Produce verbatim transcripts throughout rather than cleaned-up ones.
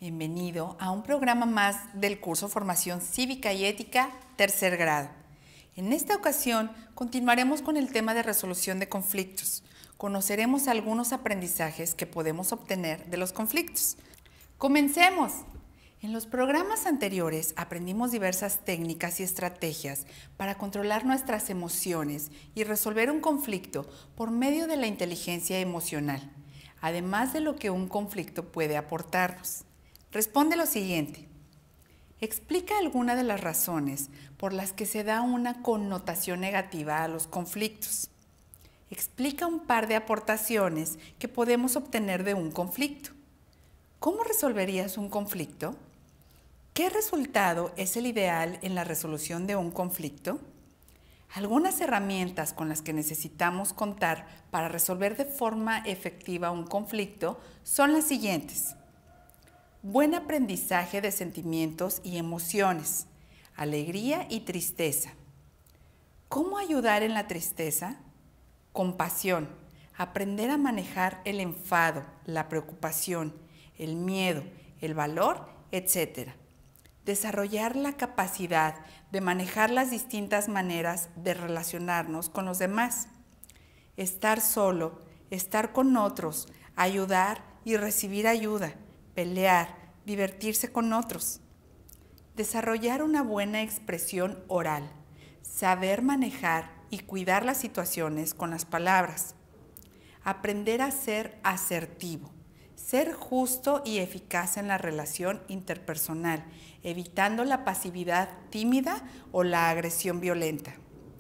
Bienvenido a un programa más del curso Formación Cívica y Ética, tercer grado. En esta ocasión continuaremos con el tema de resolución de conflictos. Conoceremos algunos aprendizajes que podemos obtener de los conflictos. ¡Comencemos! En los programas anteriores aprendimos diversas técnicas y estrategias para controlar nuestras emociones y resolver un conflicto por medio de la inteligencia emocional, además de lo que un conflicto puede aportarnos. Responde lo siguiente. Explica alguna de las razones por las que se da una connotación negativa a los conflictos. Explica un par de aportaciones que podemos obtener de un conflicto. ¿Cómo resolverías un conflicto? ¿Qué resultado es el ideal en la resolución de un conflicto? Algunas herramientas con las que necesitamos contar para resolver de forma efectiva un conflicto son las siguientes. Buen aprendizaje de sentimientos y emociones, alegría y tristeza. ¿Cómo ayudar en la tristeza? Compasión, aprender a manejar el enfado, la preocupación, el miedo, el valor, etcétera. Desarrollar la capacidad de manejar las distintas maneras de relacionarnos con los demás. Estar solo, estar con otros, ayudar y recibir ayuda. Pelear, divertirse con otros. Desarrollar una buena expresión oral, saber manejar y cuidar las situaciones con las palabras. Aprender a ser asertivo, ser justo y eficaz en la relación interpersonal, evitando la pasividad tímida o la agresión violenta.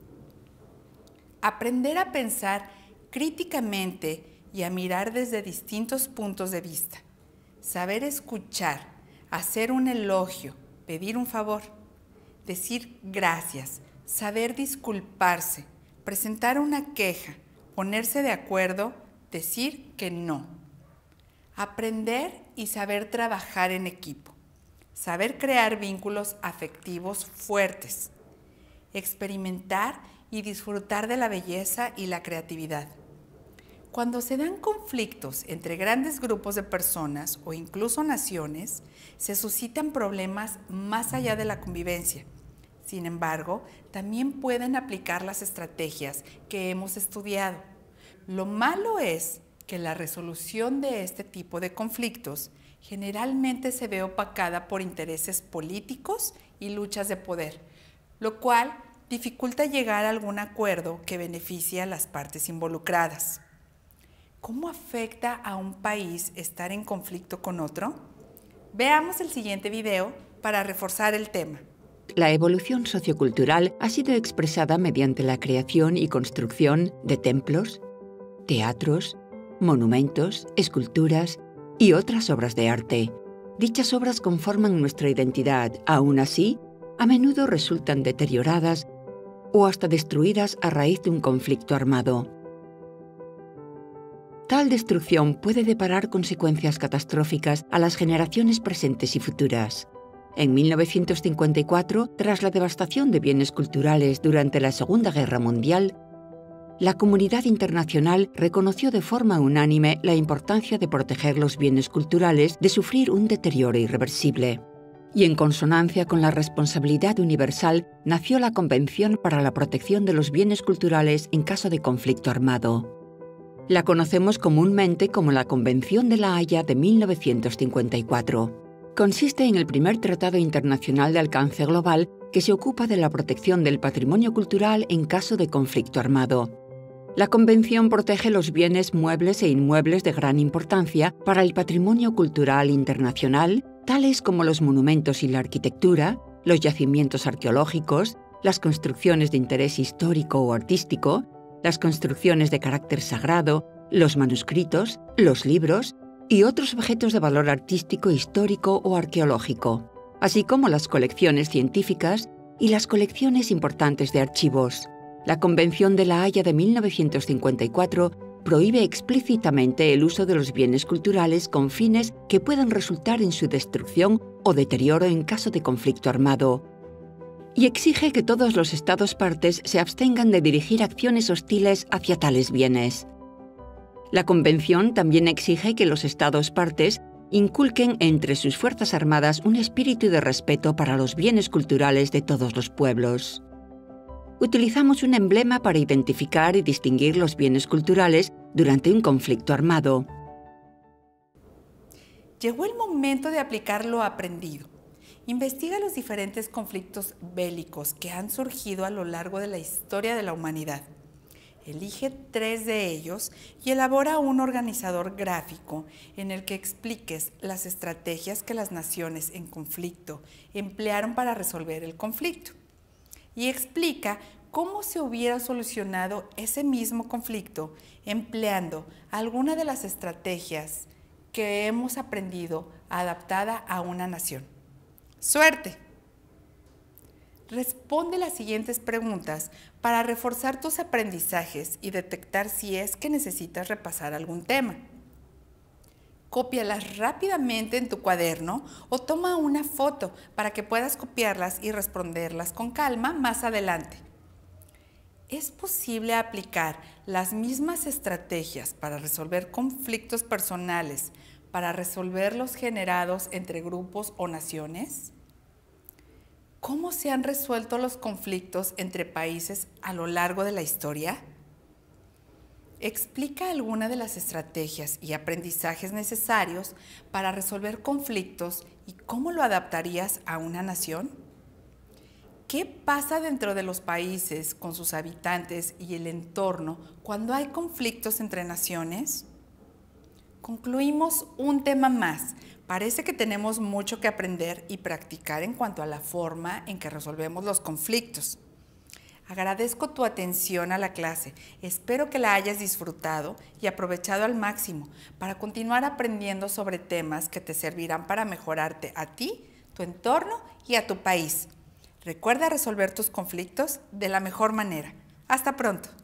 Aprender a pensar críticamente y a mirar desde distintos puntos de vista. Saber escuchar, hacer un elogio, pedir un favor, decir gracias, saber disculparse, presentar una queja, ponerse de acuerdo, decir que no. Aprender y saber trabajar en equipo, saber crear vínculos afectivos fuertes, experimentar y disfrutar de la belleza y la creatividad. Cuando se dan conflictos entre grandes grupos de personas o incluso naciones, se suscitan problemas más allá de la convivencia. Sin embargo, también pueden aplicar las estrategias que hemos estudiado. Lo malo es que la resolución de este tipo de conflictos generalmente se ve opacada por intereses políticos y luchas de poder, lo cual dificulta llegar a algún acuerdo que beneficie a las partes involucradas. ¿Cómo afecta a un país estar en conflicto con otro? Veamos el siguiente video para reforzar el tema. La evolución sociocultural ha sido expresada mediante la creación y construcción de templos, teatros, monumentos, esculturas y otras obras de arte. Dichas obras conforman nuestra identidad. Aún así, a menudo resultan deterioradas o hasta destruidas a raíz de un conflicto armado. Tal destrucción puede deparar consecuencias catastróficas a las generaciones presentes y futuras. En mil novecientos cincuenta y cuatro, tras la devastación de bienes culturales durante la Segunda Guerra Mundial, la comunidad internacional reconoció de forma unánime la importancia de proteger los bienes culturales de sufrir un deterioro irreversible. Y en consonancia con la responsabilidad universal, nació la Convención para la Protección de los Bienes Culturales en caso de conflicto armado. La conocemos comúnmente como la Convención de La Haya de mil novecientos cincuenta y cuatro. Consiste en el primer tratado internacional de alcance global que se ocupa de la protección del patrimonio cultural en caso de conflicto armado. La Convención protege los bienes muebles e inmuebles de gran importancia para el patrimonio cultural internacional, tales como los monumentos y la arquitectura, los yacimientos arqueológicos, las construcciones de interés histórico o artístico, las construcciones de carácter sagrado, los manuscritos, los libros y otros objetos de valor artístico, histórico o arqueológico, así como las colecciones científicas y las colecciones importantes de archivos. La Convención de La Haya de mil novecientos cincuenta y cuatro prohíbe explícitamente el uso de los bienes culturales con fines que puedan resultar en su destrucción o deterioro en caso de conflicto armado, y exige que todos los Estados partes se abstengan de dirigir acciones hostiles hacia tales bienes. La Convención también exige que los Estados partes inculquen entre sus Fuerzas Armadas un espíritu de respeto para los bienes culturales de todos los pueblos. Utilizamos un emblema para identificar y distinguir los bienes culturales durante un conflicto armado. Llegó el momento de aplicar lo aprendido. Investiga los diferentes conflictos bélicos que han surgido a lo largo de la historia de la humanidad. Elige tres de ellos y elabora un organizador gráfico en el que expliques las estrategias que las naciones en conflicto emplearon para resolver el conflicto. Y explica cómo se hubiera solucionado ese mismo conflicto empleando alguna de las estrategias que hemos aprendido adaptada a una nación. ¡Suerte! Responde las siguientes preguntas para reforzar tus aprendizajes y detectar si es que necesitas repasar algún tema. Cópialas rápidamente en tu cuaderno o toma una foto para que puedas copiarlas y responderlas con calma más adelante. ¿Es posible aplicar las mismas estrategias para resolver conflictos personales para resolver los generados entre grupos o naciones? ¿Cómo se han resuelto los conflictos entre países a lo largo de la historia? Explica alguna de las estrategias y aprendizajes necesarios para resolver conflictos y cómo lo adaptarías a una nación. ¿Qué pasa dentro de los países con sus habitantes y el entorno cuando hay conflictos entre naciones? Concluimos un tema más. Parece que tenemos mucho que aprender y practicar en cuanto a la forma en que resolvemos los conflictos. Agradezco tu atención a la clase. Espero que la hayas disfrutado y aprovechado al máximo para continuar aprendiendo sobre temas que te servirán para mejorarte a ti, tu entorno y a tu país. Recuerda resolver tus conflictos de la mejor manera. Hasta pronto.